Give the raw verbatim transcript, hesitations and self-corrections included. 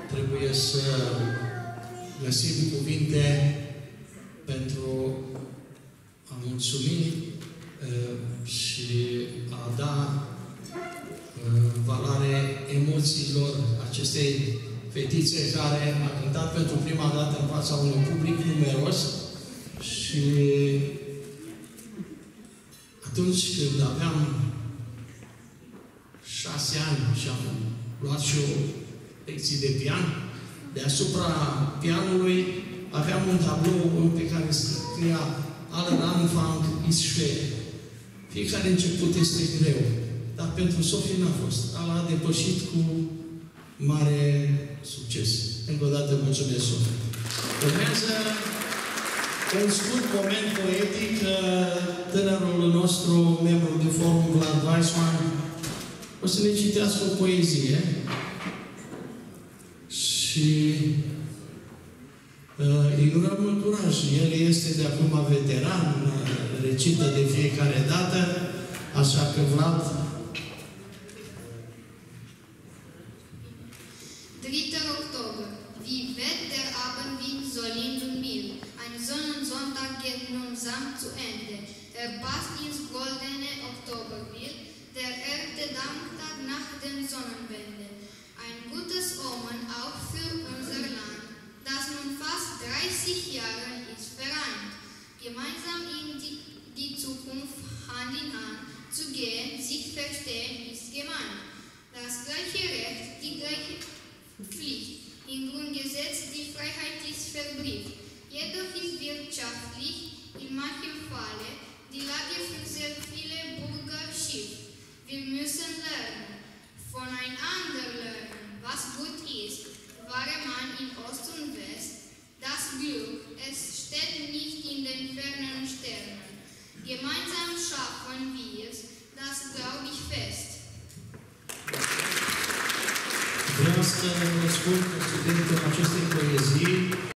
trebuie să găsim cuvinte pentru a mulțumi și a da valoare emoțiilor acestei fetițe care a cântat pentru prima dată în fața unui public numeros și atunci când aveam șase ani și am luat și o lecție de pian, deasupra pianului aveam un tablou pe care scria Aller Anfang ist schwer. Fiecare început este greu, dar pentru Sofie n-a fost. Allah a depășit cu mare succes. Încă o dată mulțumesc, Sofie. Urmează un scurt moment poetic. Tânărul nostru, membru de forum, Vlad Weissman, o să ne citească o poezie și uh, îi urăm mult curaj. El este de acum veteran, recită de fiecare dată, așa că Vlad. dritter Oktober. Wie wett der Abendwind so lind und mild. Ein Sonnensonntag geht nun sanft zu Ende. Er passt ins goldene Oktoberbild. Der Erde Danktag nach den Sonnenwende. Ein gutes Omen auch für unser Land, das nun fast dreißig Jahre ist vereint. Gemeinsam in die, die Zukunft Hand in Hand zu gehen, sich verstehen ist gemeint. Das gleiche Recht, die gleiche Pflicht, im Grundgesetz die Freiheit ist verbrieft. Jedoch ist wirtschaftlich in manchem Falle die Lage für sehr viele Bürger schief. Wir müssen lernen, voneinander lernen, was gut ist, wahre man in Ost und West. Das Glück, es steht nicht in den fernen Sternen. Gemeinsam schaffen wir's, das glaub ich fest. Vreau să vă spun că studentul acestei poezii